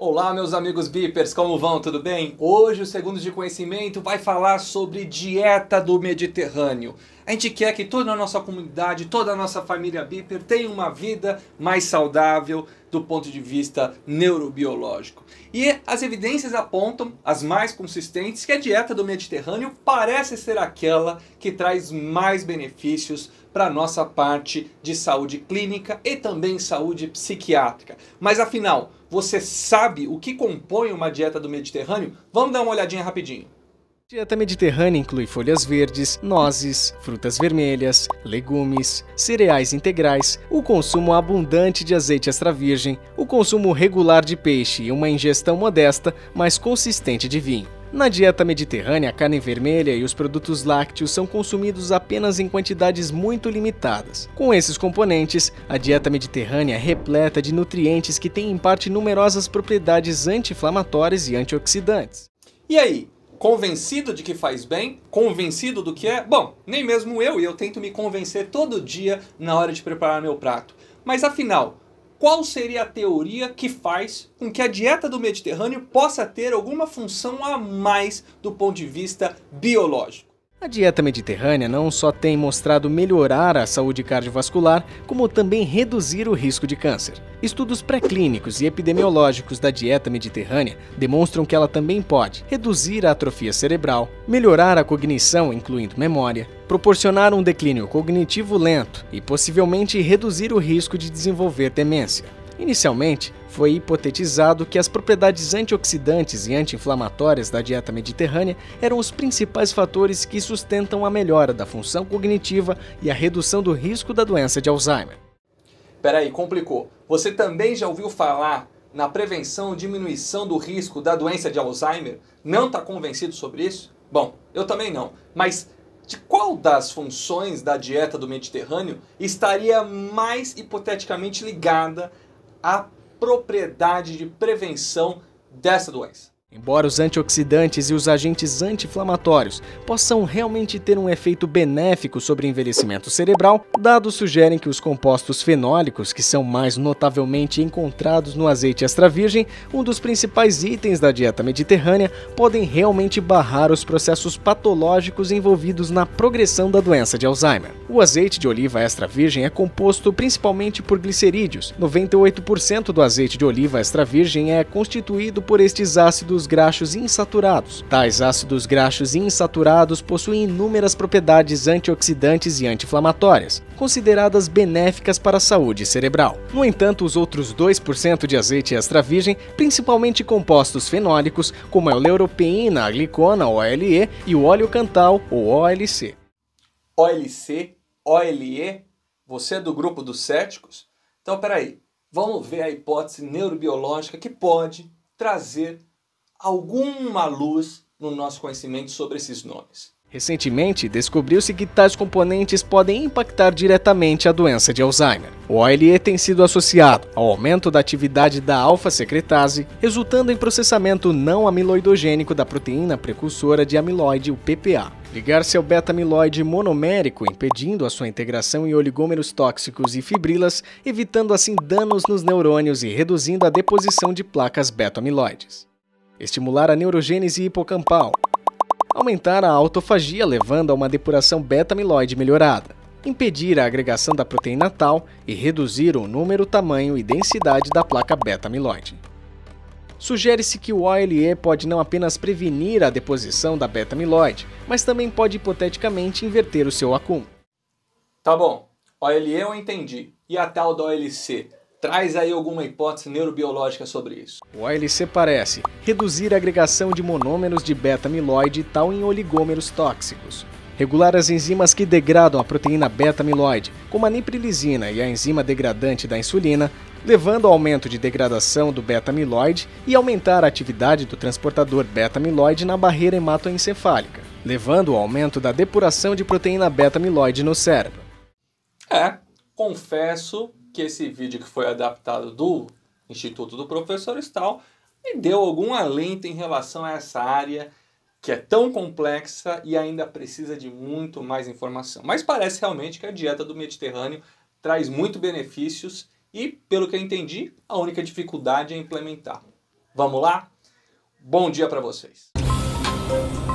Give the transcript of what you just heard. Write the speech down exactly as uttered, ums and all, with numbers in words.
Olá, meus amigos Beepers, como vão? Tudo bem? Hoje o Segundos de Conhecimento vai falar sobre dieta do Mediterrâneo. A gente quer que toda a nossa comunidade, toda a nossa família Beeper tenha uma vida mais saudável do ponto de vista neurobiológico. E as evidências apontam, as mais consistentes, que a dieta do Mediterrâneo parece ser aquela que traz mais benefícios para a nossa parte de saúde clínica e também saúde psiquiátrica. Mas afinal, você sabe o que compõe uma dieta do Mediterrâneo? Vamos dar uma olhadinha rapidinho. A dieta mediterrânea inclui folhas verdes, nozes, frutas vermelhas, legumes, cereais integrais, o consumo abundante de azeite extra virgem, o consumo regular de peixe e uma ingestão modesta, mas consistente de vinho. Na dieta mediterrânea, a carne vermelha e os produtos lácteos são consumidos apenas em quantidades muito limitadas. Com esses componentes, a dieta mediterrânea é repleta de nutrientes que têm em parte numerosas propriedades anti-inflamatórias e antioxidantes. E aí? Convencido de que faz bem? Convencido do que é? Bom, nem mesmo eu, e eu tento me convencer todo dia na hora de preparar meu prato. Mas afinal, qual seria a teoria que faz com que a dieta do Mediterrâneo possa ter alguma função a mais do ponto de vista biológico? A dieta mediterrânea não só tem mostrado melhorar a saúde cardiovascular, como também reduzir o risco de câncer. Estudos pré-clínicos e epidemiológicos da dieta mediterrânea demonstram que ela também pode reduzir a atrofia cerebral, melhorar a cognição, incluindo memória, proporcionar um declínio cognitivo lento e possivelmente reduzir o risco de desenvolver demência. Inicialmente, foi hipotetizado que as propriedades antioxidantes e anti-inflamatórias da dieta mediterrânea eram os principais fatores que sustentam a melhora da função cognitiva e a redução do risco da doença de Alzheimer. Peraí, complicou. Você também já ouviu falar na prevenção e diminuição do risco da doença de Alzheimer? Não está convencido sobre isso? Bom, eu também não. Mas de qual das funções da dieta do Mediterrâneo estaria mais hipoteticamente ligada a propriedade de prevenção dessa doença? Embora os antioxidantes e os agentes anti-inflamatórios possam realmente ter um efeito benéfico sobre o envelhecimento cerebral, dados sugerem que os compostos fenólicos, que são mais notavelmente encontrados no azeite extra virgem, um dos principais itens da dieta mediterrânea, podem realmente barrar os processos patológicos envolvidos na progressão da doença de Alzheimer. O azeite de oliva extra virgem é composto principalmente por glicerídeos. noventa e oito por cento do azeite de oliva extra virgem é constituído por estes ácidos graxos insaturados. Tais ácidos graxos insaturados possuem inúmeras propriedades antioxidantes e anti-inflamatórias, consideradas benéficas para a saúde cerebral. No entanto, os outros dois por cento de azeite extra virgem, principalmente compostos fenólicos, como a oleuropeína, a glicona, O L E, e o óleo cantal, ou O L C. O L C, O L E, você é do grupo dos céticos? Então, peraí, vamos ver a hipótese neurobiológica que pode trazer alguma luz no nosso conhecimento sobre esses nomes. Recentemente, descobriu-se que tais componentes podem impactar diretamente a doença de Alzheimer. O O L E tem sido associado ao aumento da atividade da alfa-secretase, resultando em processamento não amiloidogênico da proteína precursora de amiloide, o P P A. Ligar-se ao beta-amiloide monomérico, impedindo a sua integração em oligômeros tóxicos e fibrilas, evitando assim danos nos neurônios e reduzindo a deposição de placas beta-amiloides. Estimular a neurogênese hipocampal. Aumentar a autofagia, levando a uma depuração beta-amiloide melhorada. Impedir a agregação da proteína tal e reduzir o número, tamanho e densidade da placa beta-amiloide. Sugere-se que o O L E pode não apenas prevenir a deposição da beta-amiloide, mas também pode hipoteticamente inverter o seu acúmulo. Tá bom, O L E eu entendi. E a tal da O L C? Traz aí alguma hipótese neurobiológica sobre isso. O O L C parece reduzir a agregação de monômeros de beta-amiloide tal em oligômeros tóxicos. Regular as enzimas que degradam a proteína beta-amiloide, como a niprilizina e a enzima degradante da insulina, levando ao aumento de degradação do beta-amiloide e aumentar a atividade do transportador beta-amiloide na barreira hematoencefálica, levando ao aumento da depuração de proteína beta-amiloide no cérebro. É, confesso que esse vídeo que foi adaptado do Instituto do Professor Stahl me deu algum alento em relação a essa área que é tão complexa e ainda precisa de muito mais informação. Mas parece realmente que a dieta do Mediterrâneo traz muitos benefícios e, pelo que eu entendi, a única dificuldade é implementar. Vamos lá? Bom dia para vocês.